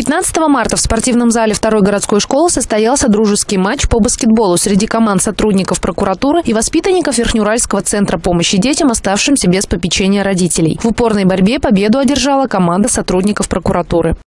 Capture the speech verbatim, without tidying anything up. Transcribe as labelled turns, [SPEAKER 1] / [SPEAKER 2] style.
[SPEAKER 1] пятнадцатого марта в спортивном зале второй городской школы состоялся дружеский матч по баскетболу среди команд сотрудников прокуратуры и воспитанников Верхнеуральского центра помощи детям, оставшимся без попечения родителей. В упорной борьбе победу одержала команда сотрудников прокуратуры.